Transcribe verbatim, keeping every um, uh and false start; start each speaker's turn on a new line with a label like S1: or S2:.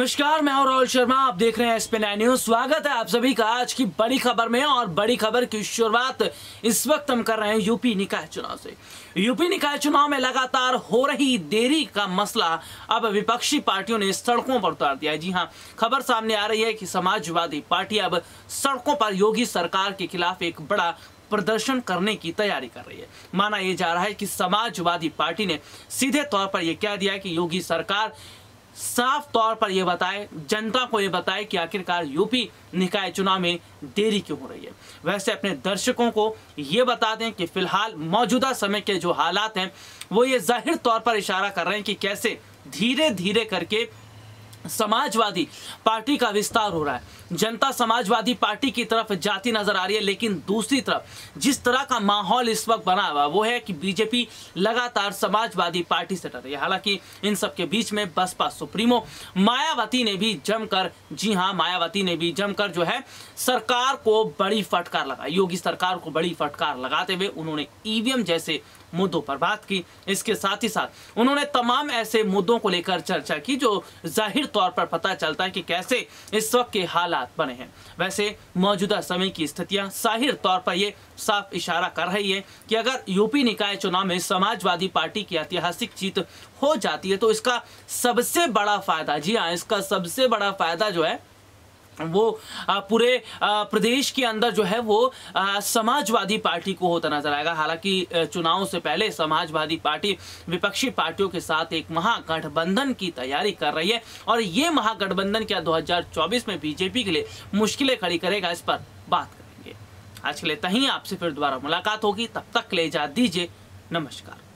S1: नमस्कार, मैं हूं राहुल शर्मा। आप देख रहे हैं एस पी नाइन न्यूज। स्वागत है आप सभी का आज की बड़ी खबर में। और बड़ी खबर की शुरुआत इस वक्त हम कर रहे हैं यूपी निकाय चुनाव से। यूपी निकाय चुनाव में लगातार हो रही देरी का मसला अब विपक्षी पार्टियों ने सड़कों पर उतार दिया है। जी हां, खबर सामने आ रही है कि समाजवादी पार्टी अब सड़कों पर योगी सरकार के खिलाफ एक बड़ा प्रदर्शन करने की तैयारी कर रही है। माना यह जा रहा है कि समाजवादी पार्टी ने सीधे तौर पर यह कह दिया है कि योगी सरकार साफ तौर पर यह बताए, जनता को यह बताए कि आखिरकार यूपी निकाय चुनाव में देरी क्यों हो रही है। वैसे अपने दर्शकों को यह बता दें कि फिलहाल मौजूदा समय के जो हालात हैं वो ये जाहिर तौर पर इशारा कर रहे हैं कि कैसे धीरे धीरे करके समाजवादी पार्टी का विस्तार हो रहा है। जनता समाजवादी पार्टी की तरफ जाती नजर आ रही है, लेकिन दूसरी तरफ जिस तरह का माहौल इस वक्त बना हुआ वो है कि बीजेपी लगातार समाजवादी पार्टी से डर रही है। हालांकि इन सब के बीच में बसपा सुप्रीमो मायावती ने भी जमकर, जी हां, मायावती ने भी जमकर जो है सरकार को बड़ी फटकार लगाई। योगी सरकार को बड़ी फटकार लगाते हुए उन्होंने ईवीएम जैसे मुद्दों पर बात की। इसके साथ ही साथ उन्होंने तमाम ऐसे मुद्दों को लेकर चर्चा की जो जाहिर तौर पर पता चलता है कि कैसे इस वक्त के हालात बने हैं। वैसे मौजूदा समय की स्थितियां जाहिर तौर पर यह साफ इशारा कर रही है कि अगर यूपी निकाय चुनाव में समाजवादी पार्टी की ऐतिहासिक जीत हो जाती है तो इसका सबसे बड़ा फायदा, जी हाँ, इसका सबसे बड़ा फायदा जो है वो पूरे प्रदेश के अंदर जो है वो समाजवादी पार्टी को होता नजर आएगा। हालांकि चुनाव से पहले समाजवादी पार्टी विपक्षी पार्टियों के साथ एक महागठबंधन की तैयारी कर रही है और ये महागठबंधन क्या दो हज़ार चौबीस में बीजेपी के लिए मुश्किलें खड़ी करेगा, इस पर बात करेंगे। आज के लिए तहीं आपसे फिर दोबारा मुलाकात होगी, तब तक ले इजाजत दीजिए। नमस्कार।